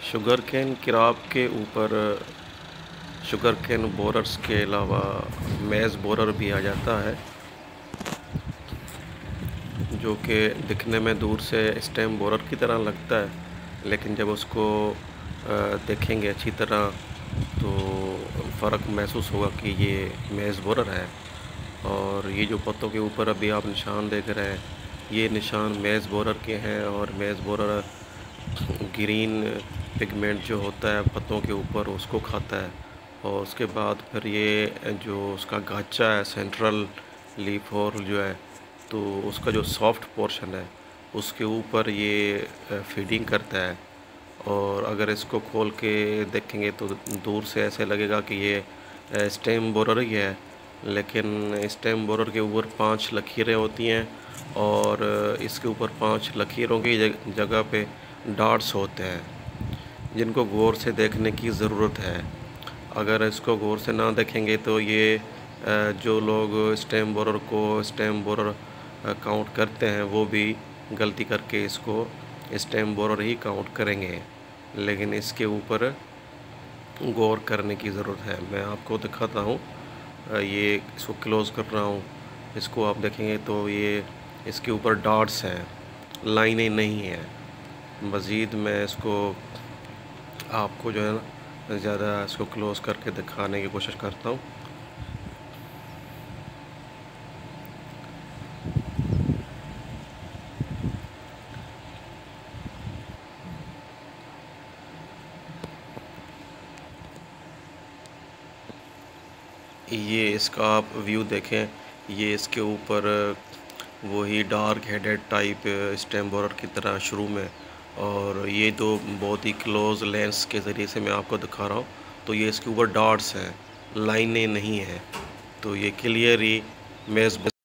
Sugar cane crop के ऊपर sugar cane borers के अलावा मेज बोरर भी आ जाता है, जो कि दिखने में दूर से स्टेम बोरर की तरह लगता है, लेकिन जब उसको देखेंगे अच्छी तरह तो फ़र्क महसूस होगा कि ये मेज बोरर है। और ये जो पत्तों के ऊपर अभी आप निशान देख रहे हैं, ये निशान मेज बोरर के हैं। और मेज बोरर ग्रीन पिगमेंट जो होता है पत्तों के ऊपर उसको खाता है, और उसके बाद फिर ये जो उसका गाचा है सेंट्रल लीफ होल जो है, तो उसका जो सॉफ्ट पोर्शन है उसके ऊपर ये फीडिंग करता है। और अगर इसको खोल के देखेंगे तो दूर से ऐसे लगेगा कि ये स्टेम बोरर ही है, लेकिन स्टेम बोरर के ऊपर 5 लकीरें होती हैं, और इसके ऊपर 5 लकीरों की जगह पे डॉट्स होते हैं, जिनको गौर से देखने की ज़रूरत है। अगर इसको गौर से ना देखेंगे तो ये जो लोग स्टेम बोरर को स्टेम बोरर काउंट करते हैं वो भी गलती करके इसको स्टेम बोरर ही काउंट करेंगे, लेकिन इसके ऊपर गौर करने की ज़रूरत है। मैं आपको दिखाता हूँ, ये इसको क्लोज़ कर रहा हूँ। इसको आप देखेंगे तो ये इसके ऊपर डॉट्स हैं, लाइनें नहीं हैं। मज़ीद मैं इसको आपको जो है ना ज़्यादा इसको क्लोज़ करके दिखाने की कोशिश करता हूँ। ये इसका आप व्यू देखें, ये इसके ऊपर वही dark headed type stem borer की तरह शुरू में, और ये तो बहुत ही क्लोज लेंस के ज़रिए से मैं आपको दिखा रहा हूँ। तो ये इसके ऊपर डॉट्स हैं, लाइनें नहीं हैं, तो ये क्लियर ही मेज